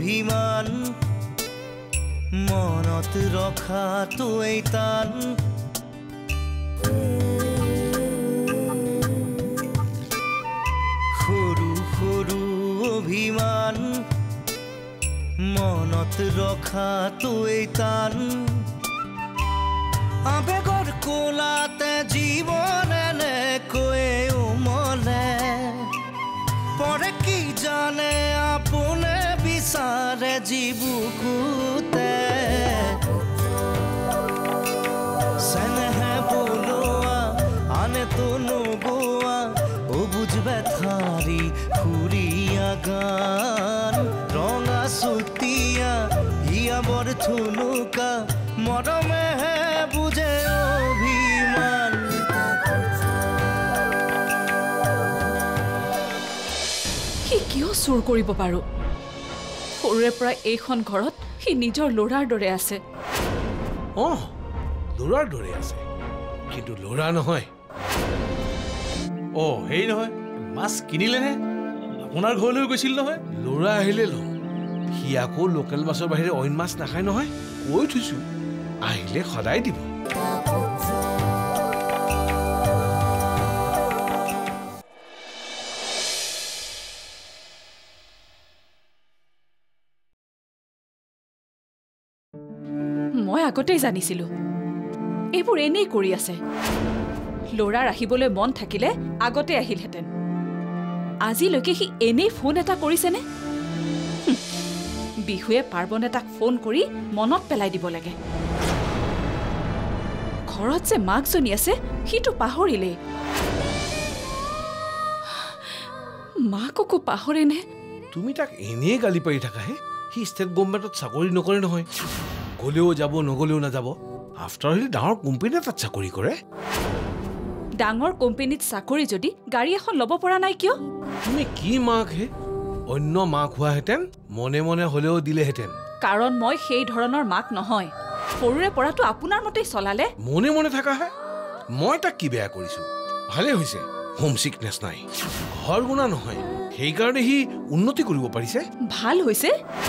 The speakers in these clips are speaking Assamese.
অভিমান মনত ৰখাটোৱেই টান সৰু সৰু অভিমান মনত ৰখাটোৱেই টান আবেগৰ কোলাতে জীৱন এনেকৈয়ে উমলে পৰে কি জানে আপোনে বিচাৰে জীৱুকুতে চেনেহে বোলোৱা আনেতো নোগোৱা অবুজ ব্যথাৰি সুৰীয়া গান ৰঙা চুতীয়া হিয়া বৰ থুনুকা মৰমেহে বুজে অভিমান সি কিয় চুৰ কৰিব পাৰো সৰুৰে পৰা এইখন ঘৰত সি নিজৰ ল'ৰাৰ দৰে আছে ল'ৰাৰ দৰে আছে কিন্তু ল'ৰা নহয় হেৰি নহয় মাছ কিনিলেনে আপোনাৰ ঘৰলৈ গৈছিল নহয় ল'ৰা আহিলে লওঁ সি আকৌ লোকেল মাছৰ বাহিৰে অইন মাছ নাখায় নহয় কৈ থৈছো আহিলে সদায় দিব মই আগতেই জানিছিলো এইবোৰ এনেই কৰি আছে ল'ৰাৰ আহিবলৈ মন থাকিলে আগতে আহিলহেঁতেন আজিলৈকে সি এনেই ফোন এটা কৰিছেনে বিহুৱে পাৰ্বণ এটাক ফোন কৰি মনত পেলাই দিব লাগে ঘৰত যে মাকজনী আছে সিটো পাহৰিলেই মাককো পাহৰেনে তুমি তাক এনেই গালি পাৰি থাকাহে সি ষ্টেট গভৰ্ণমেণ্টত চাকৰি নকৰে নহয় গলেও যাব নগলেও নাযাব আফটাৰ অল ডাঙৰ কোম্পানী এটাত চাকৰি কৰে ডাঙৰ কোম্পানীত চাকৰি যদি গাড়ী এখন ল'ব পৰা নাই কিয় তুমি কি মাক হে অন্য মাক হোৱাহেঁতেন মনে মনে হলেও দিলেহেঁতেন কাৰণ মই সেই ধৰণৰ মাক নহয় সৰুৰে পৰাটো আপোনাৰ মতেই চলালে মনে মনে থাকাহে মই তাক কি বেয়া কৰিছো ভালে হৈছে হোম চিকনেছ নাই ঘৰ গুণা নহয় সেইকাৰণে সি উন্নতি কৰিব পাৰিছে ভাল হৈছে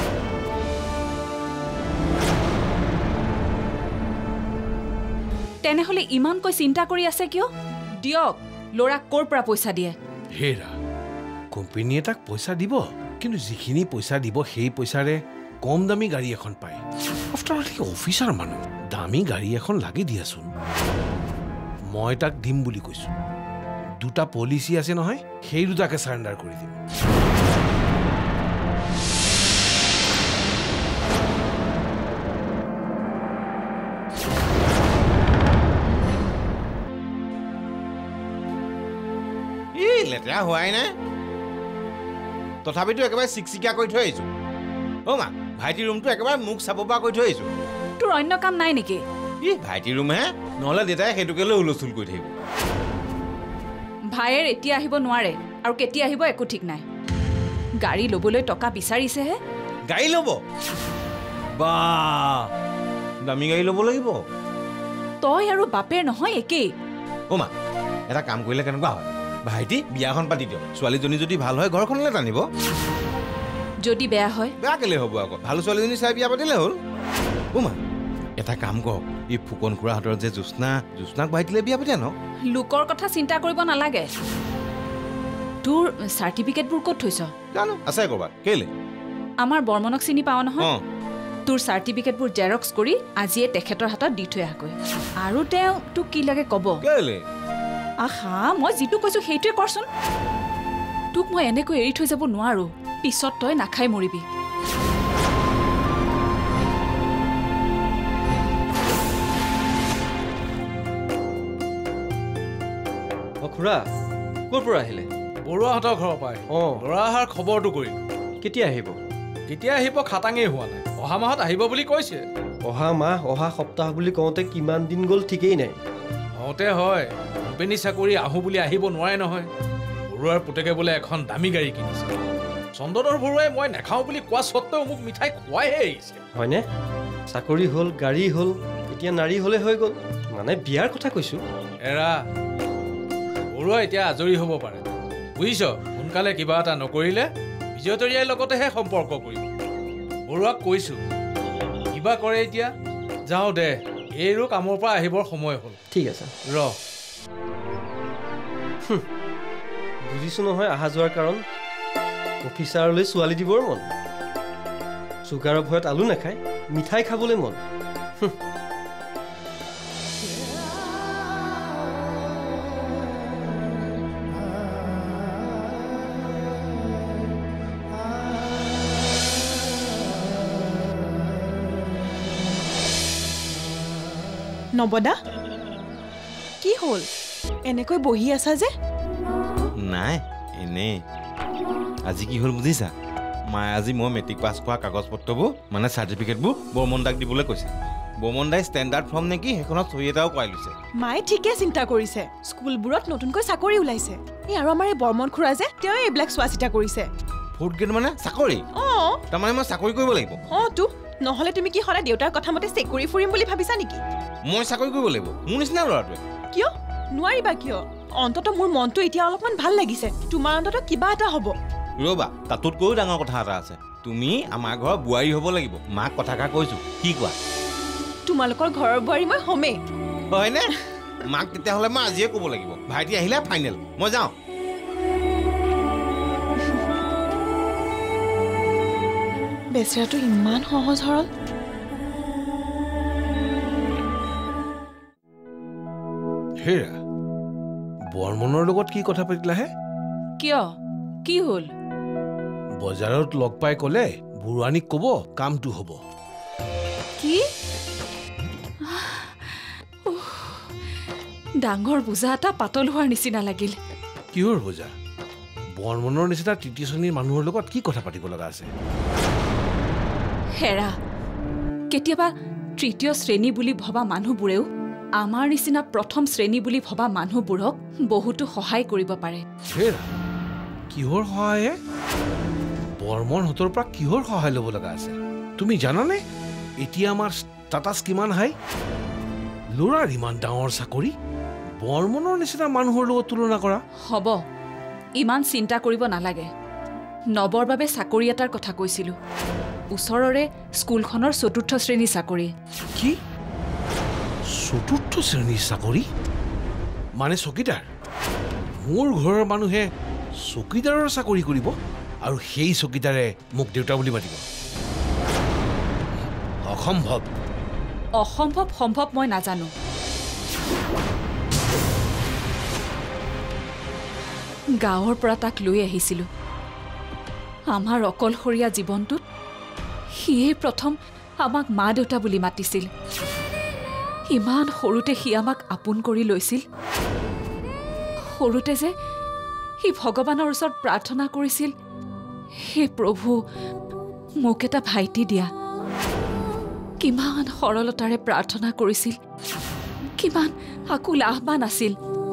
তেনেহলে ইমানকৈ চিন্তা কৰি আছে কিয় দিয়ক ল'ৰাক ক'ৰ পৰা পইচা দিয়ে হেৰা কোম্পানীয়ে তাক পইচা দিব কিন্তু যিখিনি পইচা দিব সেই পইচাৰে কম দামী গাড়ী এখন পায় আফটাৰ অল অফিচাৰ মানুহ দামী গাড়ী এখন লাগি দিয়াচোন মই তাক দিম বুলি কৈছো দুটা পলিচি আছে নহয় সেই দুটাকে সাৰেণ্ডাৰ কৰি দিম লেতেৰা হোৱাই নাই তথাপিতো একেবাৰে চিকচিকিয়া কৰি থৈ আহিছো মা ভাইটিৰ ৰুমটো একেবাৰে মুখ চাব পৰা কৰি থৈ আহিছো তোৰ অন্য কাম নাই নেকি ভাইটিৰ ৰুম হে নহ'লে দেউতাই সেইটোকে লৈ হুলস্থুল কৰি থাকিব ভাইৰ এতিয়া আহিব নোৱাৰে আৰু কেতিয়া আহিব একো ঠিক নাই গাড়ী ল'বলৈ টকা বিচাৰিছেহে গাড়ী ল'ব বা দামী গাড়ী ল'ব লাগিব তই আৰু বাপেৰ নহয় একেই মা এটা কাম কৰিলে কেনেকুৱা হয় ভাইটি বিয়াখন পাতি দিয়ক ছোৱালীজনী যদি ভাল হয় ঘৰখনলৈ টানিব যদি বেয়া হয় বেয়া কেলে হ'ব আকৌ ভাল ছোৱালীজনী চাই বিয়া পাতিলে হ'ল মা এটা কাম কৰক এই ফুকন খুৰাহঁতৰ যে জ্যোৎস্নাক ভাইটিলে বিয়া পাতিয়া ন লোকৰ কথা চিন্তা কৰিব নালাগে তোৰ চাৰ্টিফিকেটবোৰ ক'ত থৈছ জানো আছে ক'ৰবাত কেলে আমাৰ বৰ্মনক চিনি পাৱ নহয় তোৰ চাৰ্টিফিকেটবোৰ জেৰক্স কৰি আজিয়ে তেখেতৰ হাতত দি থৈ আহগৈ আৰু তেওঁ তোক কি লাগে ক'ব কেলে আহা মই যিটো কৈছো সেইটোৱে কৰচোন তোক মই এনেকৈ এৰি থৈ যাব নোৱাৰো পিছত তই নাখাই মৰিবি খুৰা ক'ৰ পৰা আহিলে বৰুৱাহঁতৰ ঘৰৰ পৰা ল'ৰা অহাৰ খবৰটো কৰিম কেতিয়া আহিব খাটাঙেই হোৱা নাই অহা মাহত আহিব বুলি কৈছে অহা মাহ অহা সপ্তাহ বুলি কওঁতে কিমান দিন গ'ল ঠিকেই নাই হওঁতে হয় কোম্পানী চাকৰি আহোঁ বুলি আহিব নোৱাৰে নহয় বৰুৱাৰ পুতেকে বোলে এখন দামী গাড়ী কিনিছে চন্দনৰ বৰুৱাই মই নাখাওঁ বুলি কোৱা স্বত্তেও মোক মিঠাই খুৱাইহে আহিছে হয়নে চাকৰি হ'ল গাড়ী হ'ল এতিয়া নাৰী হ'লে হৈ গ'ল মানে বিয়াৰ কথা কৈছোঁ এৰা বৰুৱা এতিয়া আজৰি হ'ব পাৰে বুজিছ সোনকালে কিবা এটা নকৰিলে বিজয়তৰীয়াৰ লগতেহে সম্পৰ্ক কৰিব বৰুৱাক কৈছোঁ কিবা কৰে এতিয়া যাওঁ দে এইৰো কামৰ পৰা আহিবৰ সময় হ'ল ঠিক আছে ৰ বুজিছোঁ নহয় অহা যোৱাৰ কাৰণ অফিচাৰলৈ ছোৱালী দিবৰ মন চুগাৰৰ ভয়ত আলু নাখায় মিঠাই খাবলৈ মন নবদা কি হ'ল এনেকৈ বহি আছা যে নাই এনেই আজি কি হ'ল বুজিছা মায়ে আজি মই মেট্ৰিক পাছ কৰা কাগজ পত্ৰবোৰ মানে চাৰ্টিফিকেটবোৰ বৰ্মন দাক দিবলৈ কৈছে বৰ্মন দাই ষ্টেণ্ডাৰ্ড ফৰ্ম নেকি সেইখনত চহী এটাও কৰাই লৈছে মায়ে ঠিকে চিন্তা কৰিছে স্কুলবোৰত নতুনকৈ চাকৰি ওলাইছে এই আৰু আমাৰ এই বৰ্মন খুৰা যে তেওঁ এইবিলাক চোৱা চিতা কৰিছে 4th গ্ৰেড মানে চাকৰি তাৰমানে মই চাকৰি কৰিব লাগিব তো নহ'লে তুমি কি সদায় দেউতাৰ কথা মতে চেক কৰি ফুৰিম বুলি ভাবিছা নেকি মই চাকৰি কৰিব লাগিব মোৰ নিচিনা ল'ৰাটোৱে কিয় নোৱাৰিবা কিয় অন্তত মোৰ মনটো এতিয়া অলপমান ভাল লাগিছে তোমাৰ অন্তত কিবা এটা হ'ব ৰ'বা তাতোতকৈও ডাঙৰ কথা এটা আছে তুমি আমাৰ ঘৰৰ বোৱাৰী হ'ব লাগিব মাক কথাষাৰ কৈছোঁ কি কোৱা তোমালোকৰ ঘৰৰ বোৱাৰী মই হ'মেই হয়নে মাক তেতিয়াহ'লে মই আজিয়ে ক'ব লাগিব ভাইটি আহিলে ফাইনেল মই যাওঁ বেচেৰাটো ইমান সহজ সৰল হেৰা বৰ্মনৰ লগত কি কথা পাতিলাহে কিয় কি হ'ল বজাৰত লগ পাই ক'লে বুঢ়ানীক ক'ব কামটো হ'ব কি ডাঙৰ বোজা এটা পাতল হোৱাৰ নিচিনা লাগিল কিহৰ বোজা বৰ্মনৰ নিচিনা তৃতীয় শ্ৰেণীৰ মানুহৰ লগত কি কথা পাতিব লগা আছে হেৰা কেতিয়াবা তৃতীয় শ্ৰেণী বুলি ভবা মানুহবোৰেও আমাৰ নিচিনা প্ৰথম শ্ৰেণী বুলি ভবা মানুহবোৰক বহুতো সহায় কৰিব পাৰে হেৰা কিহৰ সহায়ে বৰ্মনহঁতৰ পৰা কিহৰ সহায় ল'ব লগা আছে তুমি জানানে এতিয়া আমাৰ ষ্টাটাছ কিমান হাই ল'ৰাৰ ইমান ডাঙৰ চাকৰি বৰ্মনৰ নিচিনা মানুহৰ লগত তুলনা কৰা হ'ব ইমান চিন্তা কৰিব নালাগে নবৰ বাবে চাকৰি এটাৰ কথা কৈছিলোঁ ওচৰৰে স্কুলখনৰ 4ৰ্থ শ্ৰেণী চাকৰি কি 4ৰ্থ শ্ৰেণীৰ চাকৰি মানে চকীদাৰ মোৰ ঘৰৰ মানুহে চকীদাৰৰ চাকৰি কৰিব আৰু সেই চকীদাৰে মোক দেউতা বুলি মাতিব অসম্ভৱ অসম্ভৱ সম্ভৱ মই নাজানো গাঁৱৰ পৰা তাক লৈ আহিছিলোঁ আমাৰ অকলশৰীয়া জীৱনটোত সিয়েই প্ৰথম আমাক মা দেউতা বুলি মাতিছিল ইমান সৰুতে সি আমাক আপোন কৰি লৈছিল সৰুতে যে সি ভগৱানৰ ওচৰত প্ৰাৰ্থনা কৰিছিল হে প্ৰভু মোক এটা ভাইটি দিয়া কিমান সৰলতাৰে প্ৰাৰ্থনা কৰিছিল কিমান আকুল আহ্বান আছিল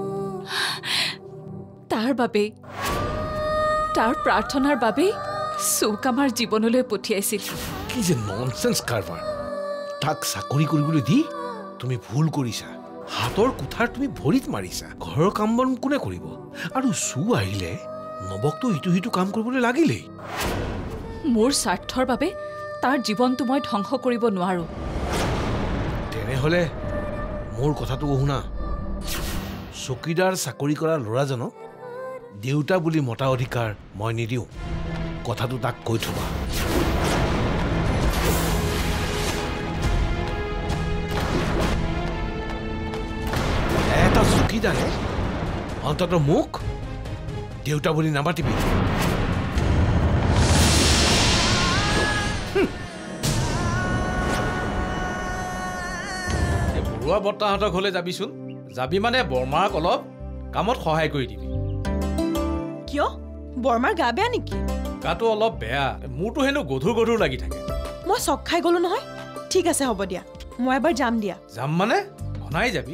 তাৰ বাবে তাৰ প্ৰাৰ্থনাৰ বাবে চৌক আমাৰ জীৱনলৈ পঠিয়াইছিল কি যে ননসেন্স কাৰবাৰ তাক চাকৰি কৰিবলৈ দি তুমি ভুল কৰিছা হাতৰ কুঠাৰ তুমি ভৰিত মাৰিছা ঘৰৰ কাম বন কোনে কৰিব আৰু চু আহিলে নবকটো ইটো সিটো কাম কৰিবলৈ লাগিলেই মোৰ স্বাৰ্থৰ বাবে তাৰ জীৱনটো মই ধ্বংস কৰিব নোৱাৰো তেনেহ'লে মোৰ কথাটো শুনা চকীদাৰ চাকৰি কৰা ল'ৰাজনক দেউতা বুলি মতা অধিকাৰ মই নিদিওঁ কথাটো তাক কৈ থবা এটা চকীদাৰে অন্তত মোক দেউতা বুলি নামাতিবি বৰুৱা বৰ্তাহঁতৰ ঘৰলৈ যাবিচোন যাবি মানে বৰমাক অলপ কামত সহায় কৰি দিবি কিয় বৰমাৰ গা বেয়া নেকি গাটো অলপ বেয়া মোৰতো হেনো গধুৰ লাগি থাকে মই চক খাই গ'লো নহয় ঠিক আছে হ'ব দিয়া মই এবাৰ যাম দিয়া যাম মানে ঘনাই যাবি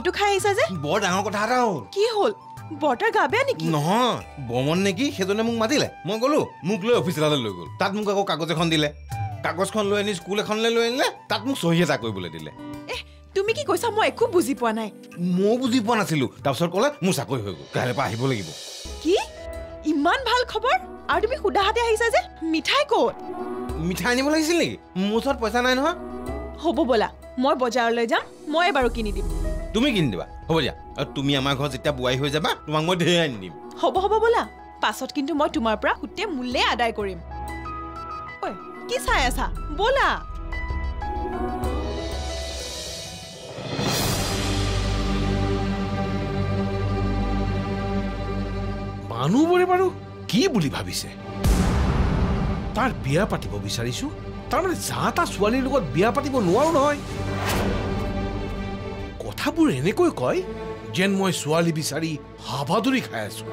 চাহটো খাই আহিছা যে বৰ ডাঙৰ কথা এটা হ'ল কি হ'ল বৰ্তাৰ গা বেয়া নেকি নহয় বমন নেকি সেইজনে মোক মাতিলে মই গ'লো মোক লৈ অফিচলৈ লৈ গ'ল তাত মোক আকৌ কাগজ এখন দিলে কাগজখন লৈ আনি স্কুল এখনলৈ লৈ আনিলে তাত মোক চহী এটা কৰিবলৈ দিলে তুমি কি কৈছা মই একো বুজি পোৱা নাই মই বুজি পোৱা নাছিলো তাৰপিছত ক'লে মোৰ চাকৰি হৈ গ'ল কাইলৈ পৰা আহিব লাগিব কি ইমান ভাল খবৰ আৰু তুমি সুদা হাতে আহিছা যে মিঠাই ক'ত মিঠাই আনিব লাগিছিল নেকি মোৰ ওচৰত পইচা নাই নহয় হ'ব ব'লা মই বজাৰলৈ যাম মই এবাৰো কিনি দিম তুমি কিনি দিবা হ'ব দিয়া আৰু তুমি আমাৰ ঘৰত যেতিয়া বোৱাৰী হৈ যাবা তোমাক মই ঢেৰ আনি দিম হ'ব ব'লা পাছত কিন্তু মই তোমাৰ পৰা গোটেই মূল্যে আদায় কৰিম ঐ কি চাই আছা ব'লা মানুহবোৰে বাৰু কি বুলি ভাবিছে তাৰ বিয়া পাতিব বিচাৰিছো তাৰমানে যা তা ছোৱালীৰ লগত বিয়া পাতিব নোৱাৰো নহয় কথাবোৰ এনেকৈ কয় যেন মই ছোৱালী বিচাৰি হাবাদুৰি খাই আছো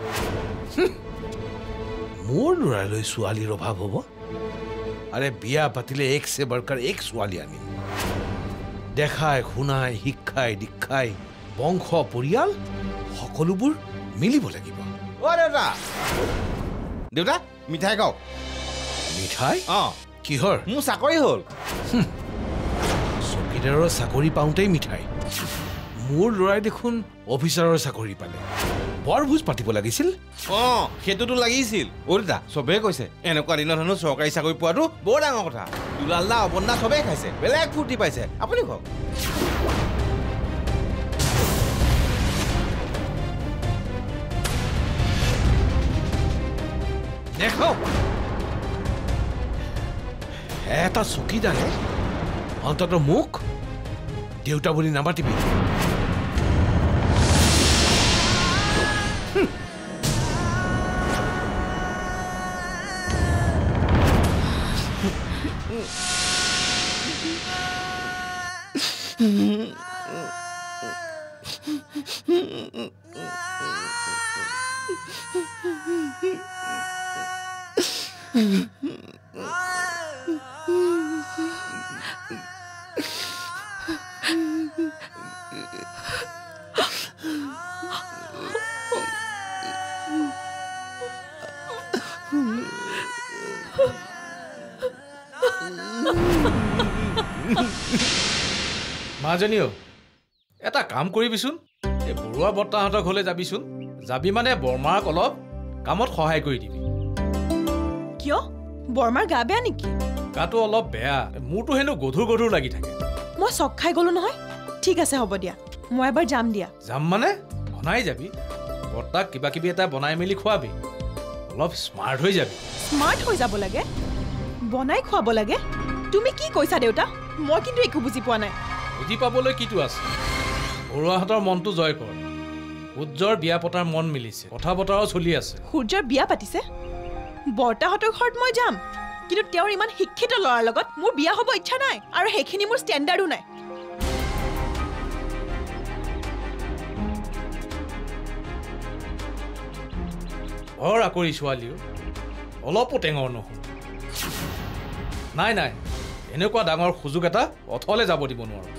মোৰ ল'ৰালৈ ছোৱালীৰ অভাৱ হ'ব আৰে বিয়া পাতিলে এক সে বৰকাৰ এক ছোৱালী আনিম দেখাই শুনাই শিক্ষাই দীক্ষাই বংশ পৰিয়াল সকলোবোৰ মিলিব লাগিব অ দেউতা দেউতা মিঠাই খাওঁ মিঠাই অঁ কিহৰ মোৰ চাকৰি হ'ল চকীদাৰৰ চাকৰি পাওঁতেই মিঠাই মোৰ ল'ৰাই দেখোন অফিচাৰৰ চাকৰি পালে বৰ ভোজ পাতিব লাগিছিল অঁ সেইটোতো লাগিছিল অ দেউতা চবেই কৈছে এনেকুৱা দিনত হেনো চৰকাৰী চাকৰি পোৱাটো বৰ ডাঙৰ কথা দুলালদা অৱন্দা চবেই খাইছে বেলেগ ফূৰ্তি পাইছে আপুনি কওক দেখো এটা চকীদাৰে অন্তত মোক দেউতা বুলি নামাতিবি মাজনীও এটা কাম কৰিবিচোন এই বৰুৱা বৰ্তাহঁতৰ ঘৰলৈ যাবিচোন যাবি মানে বৰমাক অলপ কামত সহায় কৰি দিবি কিয় বৰমাৰ গা বেয়া নেকি গাটো অলপ বেয়া মোৰতো হেনো গধুৰ লাগি থাকে মই চক খাই গ'লো নহয় ঠিক আছে হ'ব দিয়া মই এবাৰ যাম দিয়া যাম মানে বনাই যাবি বৰ্তাক কিবা কিবি এটা বনাই মেলি খোৱাবি অলপ স্মাৰ্ট হৈ যাবি স্মাৰ্ট হৈ যাব লাগে বনাই খুৱাব লাগে তুমি কি কৈছা দেউতা মই কিন্তু একো বুজি পোৱা নাই বুজি পাবলৈ কিটো আছে বৰুৱাহঁতৰ মনটো জয় কৰ সূৰ্যৰ বিয়া পতাৰ মন মিলিছে কথা বতৰাও চলি আছে সূৰ্যৰ বিয়া পাতিছে বৰ্তাহঁতৰ ঘৰত মই যাম কিন্তু তেওঁৰ ইমান শিক্ষিত ল'ৰাৰ লগত মোৰ বিয়া হ'ব ইচ্ছা নাই আৰু সেইখিনি মোৰ ষ্টেণ্ডাৰ্ডো নাই ঘৰ আকৰি ছোৱালীও অলপো টেঙৰ নহ'ল নাই এনেকুৱা ডাঙৰ সুযোগ এটা অথলে যাব দিব নোৱাৰো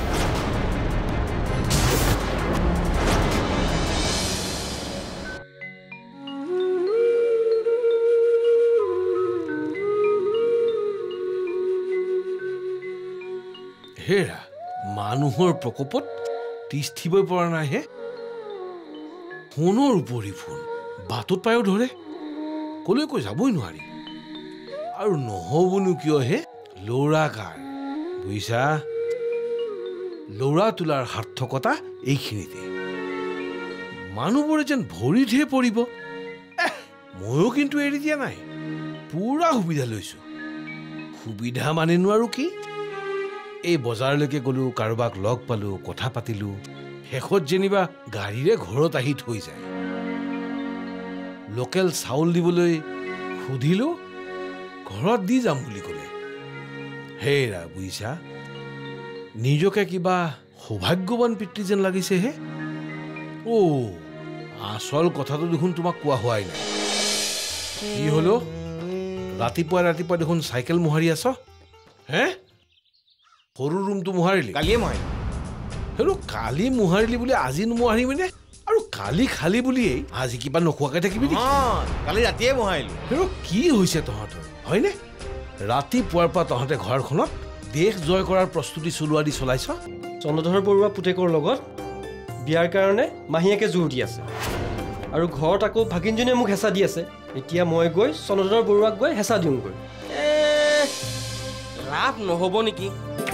হেৰা মানুহৰ প্ৰকোপত তিষ্ঠিবই পৰা নাই হে ফোনৰ উপৰি ফোন বাটত পায়ো ধৰে কলৈকৈ যাবই নোৱাৰি আৰু নহ'বনো কিয় হে ল'ৰা কাৰ বুজিছা ল'ৰা তোলাৰ সাৰ্থকতা এইখিনিতে মানুহবোৰে যেন ভৰিতহে পৰিব ময়ো কিন্তু এৰি দিয়া নাই পুৰা সুবিধা লৈছো সুবিধা মানেনো আৰু কি এই বজাৰলৈকে গ'লো কাৰোবাক লগ পালো কথা পাতিলো শেষত যেনিবা গাড়ীৰে ঘৰত আহি থৈ যায় লোকেল চাউল দিবলৈ সুধিলো ঘৰত দি যাম বুলি ক'লে হেৰা বুজিছা নিজকে কিবা সৌভাগ্যৱান পিতৃ যেন লাগিছে হে আচল কথাটো দেখোন তোমাক কোৱা হোৱাই নাই কি হলো ৰাতিপুৱা দেখোন চাইকেল মোহাৰি আছ হে সৰু ৰুমটো মোহাৰিলি কালিয়ে মই হেৰৌ কালি মোহাৰিলি বুলি আজি নোমোহাৰিবিনে আৰু কালি খালি বুলিয়েই আজি কিবা নোখোৱাকৈ থাকিবি নেকি কালি ৰাতিয়ে মোহাৰিলোঁ হেৰৌ কি হৈছে তহঁতৰ হয়নে ৰাতিপুৱাৰ পৰা তহঁতে ঘৰখনত দেশ জয় কৰাৰ প্ৰস্তুতি চলোৱা দি চলাইছ চন্দ্ৰধৰ বৰুৱা পুতেকৰ লগত বিয়াৰ কাৰণে মাহীয়েকে জোৰ দি আছে আৰু ঘৰত আকৌ ভাগিনজনীয়ে মোক হেঁচা দি আছে এতিয়া মই গৈ চন্দ্ৰধৰ বৰুৱাক গৈ হেঁচা দিওঁগৈ লাভ নহ'ব নেকি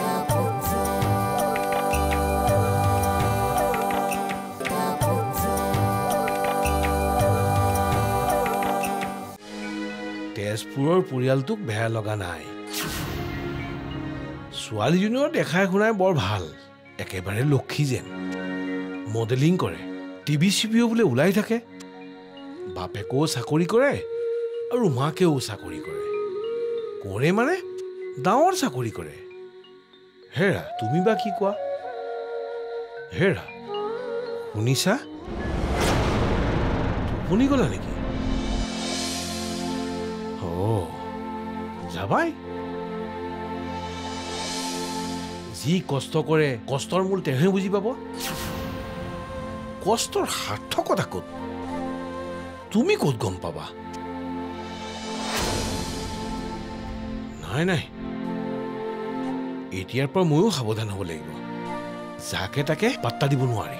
তেজপুৰৰ পৰিয়ালটোক বেয়া লগা নাই ছোৱালীজনীও দেখাই শুনাই বৰ ভাল একেবাৰে লক্ষী যেন মডেলিং কৰে টিভি চিভিও বোলে ওলাই থাকে বাপেকেও চাকৰি কৰে আৰু মাকেও চাকৰি কৰে মানে ডাঙৰ চাকৰি কৰে হেৰা তুমি বা কি কোৱা হেৰা শুনিছা টোপনি গলা নেকি যাবাই যি কষ্ট কৰে কষ্টৰ মূল তেওঁহে বুজি পাব কষ্টৰ সাৰ্থকতা ক'ত তুমি ক'ত গম পাবা নাই এতিয়াৰ পৰা ময়ো সাৱধান হ'ব লাগিব যাকে তাকে পাত্তা দিব নোৱাৰি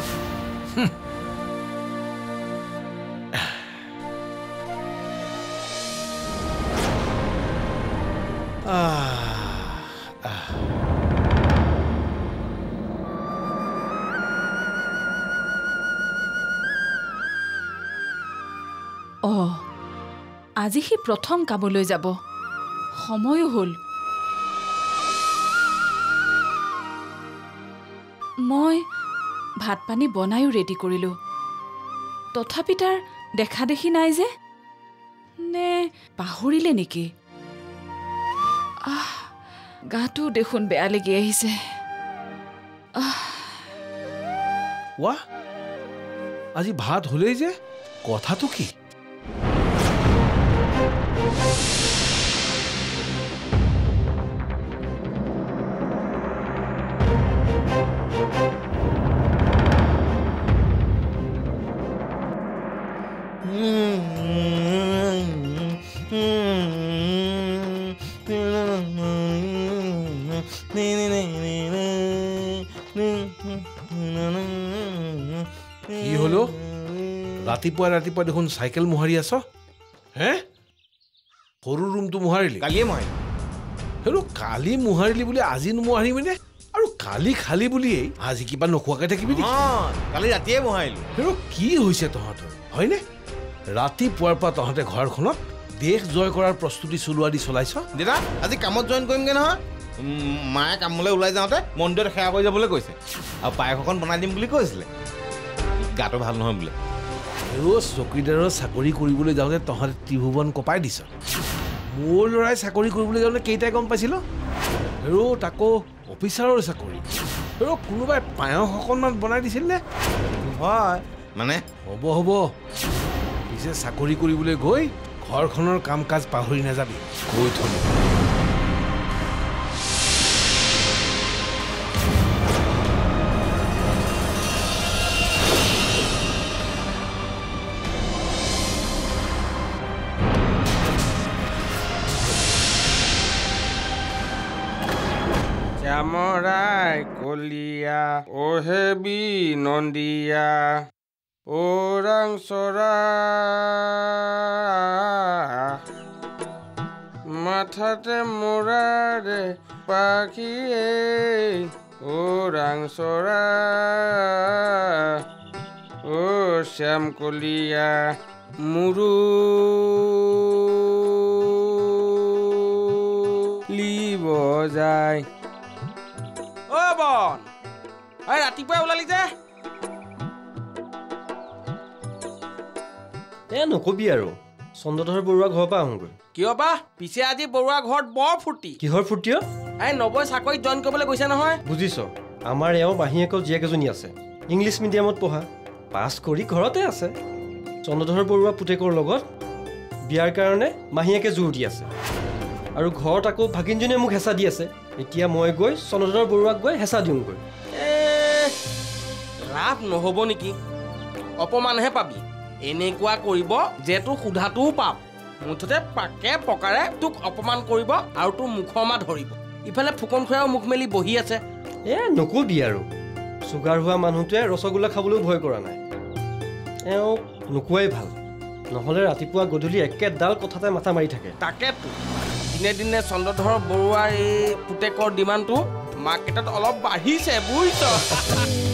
আজি সি প্ৰথম কামলৈ যাব সময়ো হ'ল মই ভাত পানী বনায়ো ৰেডি কৰিলোঁ তথাপি তাৰ দেখা দেখি নাই যে নে পাহৰিলে নেকি গাটো দেখোন বেয়া লাগি আহিছে ৱাহ আজি ভাত হ'লেই যে কথাটো কি কি হলো ৰাতিপুৱা দেখোন চাইকেল মোহাৰি আছ হে সৰু ৰুমটো মোহাৰিলি কালিয়ে মোহাৰিলোঁ হেৰৌ কালি মোহাৰিলি বুলি আজি নোমোহাৰিবিনে আৰু কালি খালি বুলিয়েই আজি কিবা নোখোৱাকৈ থাকিবি নেকি কালি ৰাতিয়ে মোহাৰিলোঁ হেৰৌ কি হৈছে তহঁতৰ হয়নে ৰাতিপুৱাৰ পৰা তহঁতে ঘৰখনত দেশ জয় কৰাৰ প্ৰস্তুতি চলোৱা দি চলাইছ দেউতা আজি কামত জইন কৰিমগৈ নহয় মায়ে কামলৈ ওলাই যাওঁতে মন্দিৰত সেৱা কৰি যাবলৈ কৈছে আৰু পায়স অকণ বনাই দিম বুলি কৈছিলে গাটো ভাল নহয় বোলে চকীদাৰৰ চাকৰি কৰিবলৈ যাওঁতে তহঁতে ত্ৰিভুৱন কপাই দিছ মোৰ ল'ৰাই চাকৰি কৰিবলৈ যাওঁতে কেইটাই গম পাইছিল হেৰৌ তাকো অফিচাৰৰ চাকৰি হেৰৌ কোনোবাই পায়স অকণমান বনাই দিছিল নে হয় মানে হ'ব পিছে চাকৰি কৰিবলৈ গৈ ঘৰখনৰ কাম কাজ পাহৰি নাযাবি কৈ থলো শ্যামৰাই কলিয়া অহেবি নন্দিয়া ওৰাং চৰা মাথাতে মৰাৰে পাখিয়ে ওৰাং চৰা ও শ্যাম কলিয়া মুৰু লিব যায় বন ৰাতিপুৱাই ওলালি যে নকবি আৰু চন্দ্ৰধৰ বৰুৱা ঘৰৰ পৰা আহোঁগৈ কিয় বা পিছে আজি বৰুৱা ঘৰত বৰ ফূৰ্তি কিহৰ ফূৰ্তি নবৈ চাকৰিত জইন কৰিবলৈ গৈছে নহয় বুজিছ আমাৰ এওঁ মাহীয়েকৰ জীয়েক এজনী আছে ইংলিছ মিডিয়ামত পঢ়া পাছ কৰি ঘৰতে আছে চন্দ্ৰধৰ বৰুৱা পুতেকৰ লগত বিয়াৰ কাৰণে মাহীয়েকে জোৰ দি আছে আৰু ঘৰত আকৌ ভাগিনজনীয়ে মোক হেঁচা দি আছে এতিয়া মই গৈ চন্দ্ৰধৰ বৰুৱাক গৈ হেঁচা দিওঁগৈ লাভ নহ'ব নেকি অপমানহে পাবি এনেকুৱা কৰিব যে তোৰ সোধাটোও পাপ মুঠতে পাকে পকাৰে তোক অপমান কৰিব আৰু তোৰ মুখৰ মা ধৰিব ইফালে ফুকন খুৰাও মুখ মেলি বহি আছে নকবি আৰু চুগাৰ হোৱা মানুহটোৱে ৰসগোল্লা খাবলৈও ভয় কৰা নাই এওঁক নোকোৱাই ভাল নহ'লে ৰাতিপুৱা গধূলি একেডাল কথাতে মাথা মাৰি থাকে তাকেতো দিনে দিনে চন্দ্ৰধৰ বৰুৱাৰ এই পুতেকৰ ডিমাণ্ডটো মাৰ্কেটত অলপ বাঢ়িছে বুজিছ